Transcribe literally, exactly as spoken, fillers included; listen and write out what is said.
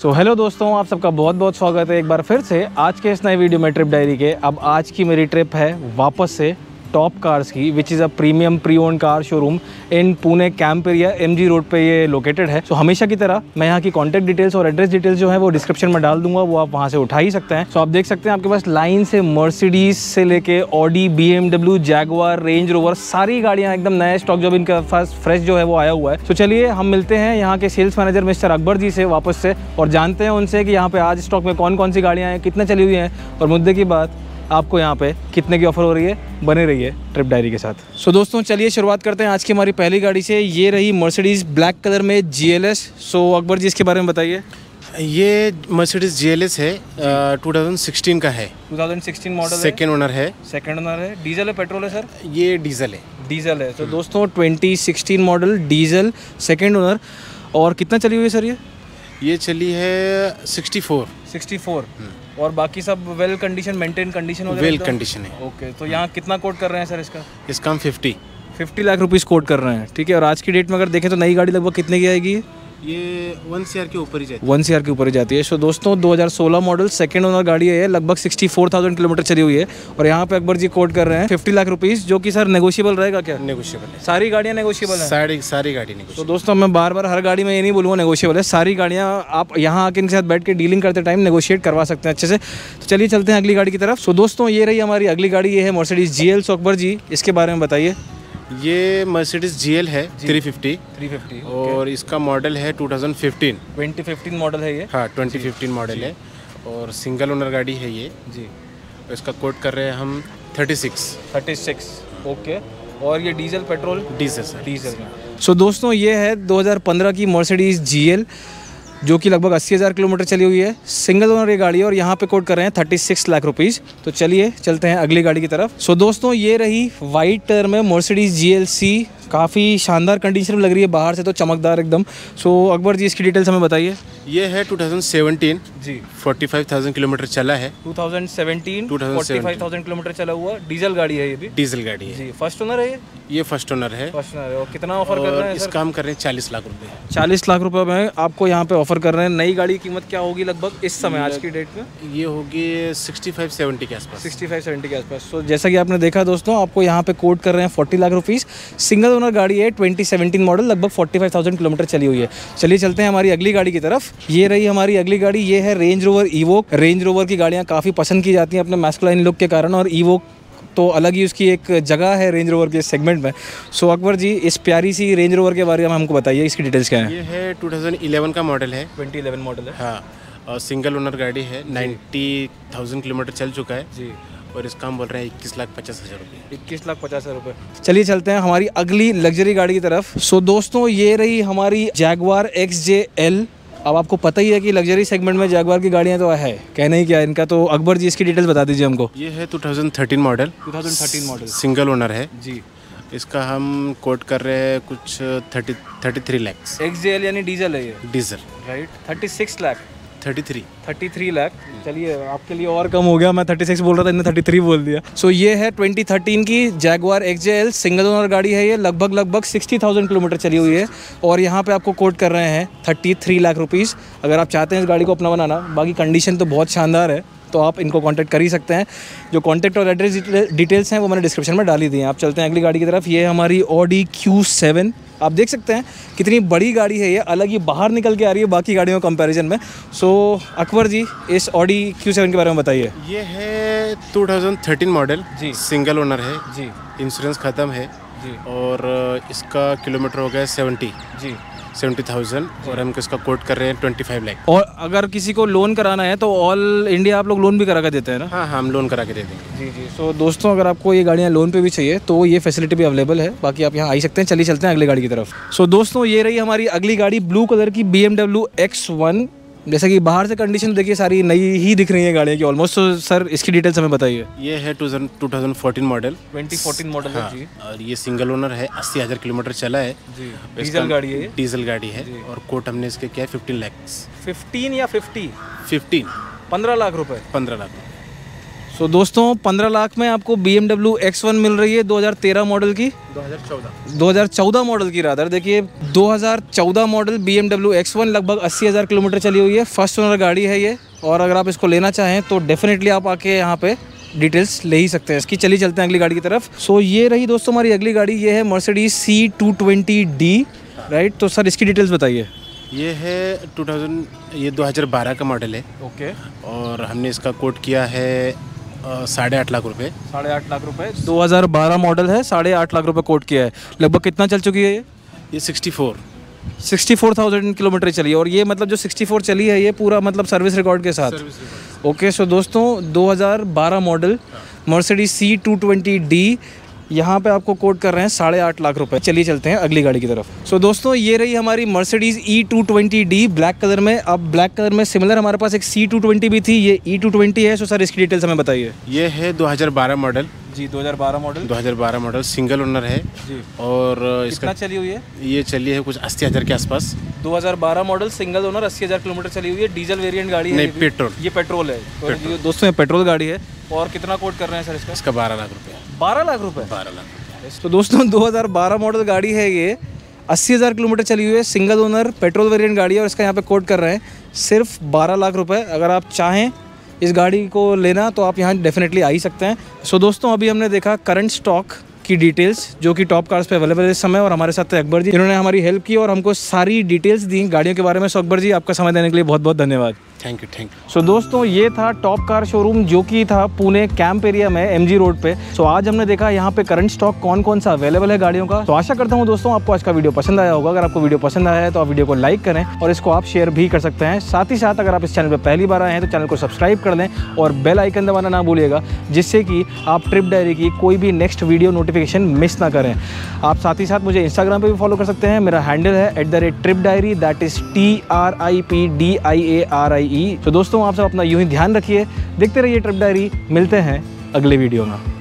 सो so, hello दोस्तों, आप सबका बहुत बहुत स्वागत है एक बार फिर से आज के इस नए वीडियो में ट्रिप डायरी के। अब आज की मेरी ट्रिप है वापस से टॉप कार्स की, which is a premium pre own car showroom in Pune camp area MG road पे ये लोकेटेड है। सो so, हमेशा की तरह मैं यहाँ की कॉन्टैक्ट डिटेल्स और एड्रेस डिटेल्स जो है वो डिस्क्रिप्शन में डाल दूंगा, वो आप वहाँ से उठा ही सकते हैं। सो so, आप देख सकते हैं आपके पास लाइन से मर्सिडीज से लेके Audi, BMW, Jaguar, Range Rover सारी गाड़ियाँ एकदम नया स्टॉक जो इनके पास फ्रेश जो है वो आया हुआ है। तो so, चलिए हम मिलते हैं यहाँ के sales manager mister Akbar ji से वापस से और जानते हैं उनसे कि यहाँ पे आज स्टॉक में कौन कौन सी गाड़ियाँ हैं, कितने चली हुई हैं और मुद्दे की बात आपको यहाँ पे कितने की ऑफर हो रही है। बने रहिए ट्रिप डायरी के साथ। सो so, दोस्तों चलिए शुरुआत करते हैं आज की हमारी पहली गाड़ी से। ये रही मर्सिडीज ब्लैक कलर में G L S. So Akbar ji इसके बारे में बताइए। ये मर्सिडीज जी एल एस है, टू थाउजेंड सिक्सटीन का है। Two thousand sixteen model, second owner है। सेकेंड ओनर है। डीजल है पेट्रोल है सर? ये डीजल है। डीजल है। तो दोस्तों twenty sixteen model diesel second owner. और कितना चली हुई है सर ये? ये चली है सिक्सटी फोर। Sixty four. और बाकी सब वेल कंडीशन, मेंटेन कंडीशन वगैरह? वेल कंडीशन है। ओके, तो यहाँ कितना कोट कर रहे हैं सर इसका? इसका हम fifty fifty lakh rupees quote कर रहे हैं, ठीक है। और आज की डेट में अगर देखें तो नई गाड़ी लगभग कितने की आएगी? ये वन सी आर के ऊपर ही जाती है। वन सी आर के ऊपर ही जाती है। सो दोस्तों दो हज़ार सोलह मॉडल सेकंड ओनर गाड़ी है, लगभग सिक्सटी फोर थाउजेंड किलोमीटर चली हुई है। और यहाँ पे अकबर जी कोट कर रहे हैं फिफ्टी लाख रुपीज़, जो कि सर नेगोशिएबल रहेगा क्या? नेगोशिएबल है। सारी गाड़ियाँ नेगोशिएबल हैं? सारी सारी गाड़ी नेगोशिएबल। तो दोस्तों मैं बार बार हर गाड़ी में ये नहीं बोलूँगा नेगोशिएबल है, सारी गाड़ियाँ आप यहाँ आके इनके साथ बैठ के डीलिंग करते टाइम नेगोशिएट करवा सकते हैं अच्छे से। तो चलिए चलते हैं अगली गाड़ी की तरफ। सो दोस्तों ये रही हमारी अगली गाड़ी, ये है Mercedes G L. So Akbar ji इसके बारे में बताइए। ये मर्सिडीज जी एल है थ्री फिफ्टी। थ्री फिफ्टी और इसका मॉडल है two thousand fifteen. Twenty fifteen model है ये? हाँ, ट्वेंटी फिफ्टीन मॉडल है और सिंगल ओनर गाड़ी है ये जी। इसका कोट कर रहे हैं हम thirty six. Thirty six. Okay. और ये diesel petrol? Diesel sir. Diesel में। सो दोस्तों ये है दो हज़ार पंद्रह की मर्सिडीज जी एल, जो कि लगभग अस्सी हज़ार किलोमीटर चली हुई है। सिंगल ओनर ये गाड़ी है और यहाँ पे कोट कर रहे हैं थर्टी सिक्स लाख रुपीज़। तो चलिए चलते हैं अगली गाड़ी की तरफ। सो दोस्तों ये रही वाइट कलर में मर्सिडीज जी एल सी, काफ़ी शानदार कंडीशन में लग रही है, बाहर से तो चमकदार एकदम। सो अकबर जी इसकी डिटेल्स हमें बताइए। ये है टू थाउजेंड सेवेंटीन जी। फोर्टी फाइव थाउजेंड किलोमीटर चला है। Two thousand seventeen forty five thousand kilometre चला हुआ डीजल गाड़ी है ये भी? डीजल गाड़ी है जी। फर्स्ट ओनर है ये? ये फर्स्ट ओनर है। फर्स्ट ओनर है। और कितना ऑफर कर रहे हैं? इसका हम कर रहे हैं चालीस लाख रुपए। चालीस लाख रुपए में आपको यहाँ पे ऑफर कर रहे हैं। नई गाड़ी की कीमत क्या होगी लगभग इस समय आज की डेट में? ये होगी सिक्सटी फाइव सेवेंटी के आसपास। सिक्सटी फाइव सेवेंटी के आसपास। सो जैसा कि आपने देखा दोस्तों, आपको यहाँ पे कोट कर रहे हैं forty lakh rupees. Single owner गाड़ी है, ट्वेंटी सेवेंटीन मॉडल, लगभग फोर्टी फाइव थाउजेंड किलोमीटर चली हुई है। चलिए चलते हैं हमारी अगली गाड़ी की तरफ। ये रही हमारी अगली गाड़ी, ये है Range Rover Evoque. Range Rover की गाड़ियाँ काफ़ी पसंद की जाती हैं अपने मैस्कुलाइन लुक के कारण, और इवोक तो अलग ही उसकी एक जगह है रेंज रोवर के सेगमेंट में। सो अकबर जी इस प्यारी सी रेंज रोवर के बारे में हमको बताइए, इसकी डिटेल्स क्या है? ये है टू थाउजेंड इलेवन का मॉडल है। ट्वेंटी इलेवन मॉडल है। हाँ, और सिंगल ओनर गाड़ी है, नाइन्टी थाउजेंड किलोमीटर चल चुका है जी। और इसका हम बोल रहे हैं इक्कीस लाख पचास हज़ार रुपये। इक्कीस लाख पचास हज़ार रुपये। चलिए चलते हैं हमारी अगली लग्जरी गाड़ी की तरफ। सो दोस्तों ये रही हमारी जैगवार एक्स जे एल। अब आपको पता ही है कि लग्जरी सेगमेंट में जैगवार की गाड़ियाँ तो है, कहना ही क्या है इनका। तो अकबर जी इसकी डिटेल्स बता दीजिए हमको। ये है two thousand thirteen model. Two thousand thirteen model. Single owner है जी। इसका हम कोट कर रहे हैं कुछ thirty thirty three lakhs. X J L यानी डीजल है ये? Diesel. Right. Thirty six lakh. Thirty three. Thirty three lakh. चलिए आपके लिए और कम हो गया, मैं थर्टी सिक्स बोल रहा था, इन्होंने थर्टी थ्री बोल दिया। सो so, ये है ट्वेंटी थर्टीन की Jaguar X J L, single owner गाड़ी है ये, लगभग लगभग सिक्सटी थाउजेंड किलोमीटर चली हुई है। और यहाँ पे आपको कोट कर रहे हैं थर्टी थ्री लाख रुपीज़। अगर आप चाहते हैं इस गाड़ी को अपना बनाना, बाकी कंडीशन तो बहुत शानदार है, तो आप इनको कांटेक्ट कर ही सकते हैं। जो कांटेक्ट और एड्रेस डिटेल्स हैं वो मैंने डिस्क्रिप्शन में डाल ही दी हैं। आप चलते हैं अगली गाड़ी की तरफ। ये है हमारी ऑडी क्यू सेवन। आप देख सकते हैं कितनी बड़ी गाड़ी है ये, अलग ही बाहर निकल के आ रही है बाकी गाड़ियों के कंपैरिजन में। सो अकबर जी इस ऑडी क्यू सेवन के बारे में बताइए। ये है टू थाउजेंड थर्टीन मॉडल जी। सिंगल ओनर है जी। इंश्योरेंस ख़त्म है जी। और इसका किलोमीटर हो गया सेवेंटी जी सेवेंटी थाउजेंड और हम इसका कोट कर रहे हैं ट्वेंटी फाइव लाख। और अगर किसी को लोन कराना है तो ऑल इंडिया आप लोग लोन भी करा कर देते हैं ना? हाँ हाँ, हम लोन करा के दे देंगे। जी जी। सो दोस्तों अगर आपको ये गाड़ियाँ लोन पे भी चाहिए तो ये फैसिलिटी भी अवेलेबल है, बाकी आप यहाँ आ ही सकते हैं। चलिए चलते हैं अगली गाड़ी की तरफ। सो दोस्तों ये रही हमारी अगली गाड़ी, ब्लू कलर की B M W X one. जैसा कि बाहर से कंडीशन देखिए सारी नई ही दिख रही है गाड़ियाँ की ऑलमोस्ट। तो सर इसकी डिटेल्स हमें बताइए। ये है two thousand fourteen model. Twenty fourteen model है जी। और ये सिंगल ओनर है, अस्सी हज़ार किलोमीटर चला है जी। डीजल गाड़ी है ये? डीजल गाड़ी है। और कोट हमने इसके किया है फिफ्टीन लैक्स। फिफ्टीन या फिफ्टी? फिफ्टीन। पंद्रह लाख रुपए। पंद्रह लाख। सो so, दोस्तों पंद्रह लाख में आपको B M W X one मिल रही है दो हज़ार तेरह मॉडल की, दो हज़ार चौदह दो हज़ार चौदह मॉडल की रादर। देखिए दो हज़ार चौदह model B M W X one लगभग अस्सी हज़ार किलोमीटर चली हुई है। फर्स्ट ओनर गाड़ी है ये, और अगर आप इसको लेना चाहें तो डेफिनेटली आप आके यहाँ पे डिटेल्स ले ही सकते हैं इसकी। चलिए चलते हैं अगली गाड़ी की तरफ। सो so, ये रही दोस्तों हमारी अगली गाड़ी, ये है Mercedes C two twenty D, right. तो सर इसकी डिटेल्स बताइए। ये है दो हज़ार ये दो हज़ार बारह का मॉडल है। ओके। और हमने इसका कोट किया है साढ़े आठ लाख रुपए। साढ़े आठ लाख रुपए दो हज़ार बारह मॉडल है, साढ़े आठ लाख रुपए कोट किया है। लगभग कितना चल चुकी है ये? ये sixty four sixty four thousand kilometre चली है। और ये मतलब जो सिक्सटी फोर चली है ये पूरा मतलब सर्विस रिकॉर्ड के साथ। ओके। सो दोस्तों दो हज़ार बारह model Mercedes C two twenty D यहाँ पे आपको कोट कर रहे हैं साढ़े आठ लाख रुपए। चलिए चलते हैं अगली गाड़ी की तरफ। सो so, दोस्तों ये रही हमारी Mercedes E two twenty D black colour में। अब ब्लैक कलर में सिमिलर हमारे पास एक सी टू ट्वेंटी भी थी, ये ई टू ट्वेंटी है। सो सर इसकी डिटेल्स हमें बताइए। ये है दो हज़ार बारह मॉडल। जी दो हज़ार बारह मॉडल दो हज़ार बारह मॉडल सिंगल ओनर है जी। और इसका कितना चली हुई है? ये चली है कुछ अस्सी हज़ार के आसपास। दो हज़ार बारह मॉडल सिंगल ओनर अस्सी हज़ार किलोमीटर चली हुई है। डीजल वेरिएंट गाड़ी है? नहीं, पेट्रोल। ये पेट्रोल है। तो ये दोस्तों ये पेट्रोल गाड़ी है। और कितना कोट कर रहे हैं सर इसका? इसका बारह लाख रुपये। बारह लाख रुपए बारह लाख। तो दोस्तों दो हज़ार बारह मॉडल गाड़ी है ये, अस्सी हज़ार किलोमीटर चली हुई है, सिंगल ओनर पेट्रोल वेरिएंट गाड़ी है। और इसका यहाँ पे कोट कर रहे हैं सिर्फ बारह लाख रुपए। अगर आप चाहें इस गाड़ी को लेना तो आप यहाँ डेफिनेटली आ ही सकते हैं। सो दोस्तों अभी हमने देखा करंट स्टॉक की डिटेल्स जो कि टॉप कार्स पे अवेलेबल है इस समय। और हमारे साथ थे अकबर जी, इन्होंने हमारी हेल्प की और हमको सारी डिटेल्स दी गाड़ियों के बारे में। सो अकबर जी आपका समय देने के लिए बहुत बहुत धन्यवाद। Thank you thank you. So so, दोस्तों ये था टॉप कार शोरूम जो कि था पुणे कैंप एरिया में एमजी रोड पे। सो so, आज हमने देखा यहाँ पे करंट स्टॉक कौन कौन सा अवेलेबल है गाड़ियों का। तो आशा करता हूँ दोस्तों आपको आज का वीडियो पसंद आया होगा। अगर आपको वीडियो पसंद आया है तो आप वीडियो को लाइक करें और इसको आप शेयर भी कर सकते हैं। साथ ही साथ अगर आप इस चैनल पर पहली बार आए हैं तो चैनल को सब्सक्राइब कर दें और बेल आइकन दबाना ना भूलिएगा, जिससे कि आप ट्रिप डायरी की कोई भी नेक्स्ट वीडियो नोटिफिकेशन मिस ना करें। आप साथ ही साथ मुझे इंस्टाग्राम पे भी फॉलो कर सकते हैं। मेरा हैंडल है at the rate trip diary, that is T R I P D I A R I E. तो दोस्तों आप सब अपना यूं ही ध्यान रखिए, देखते रहिए ट्रिप डायरी। मिलते हैं अगले वीडियो में।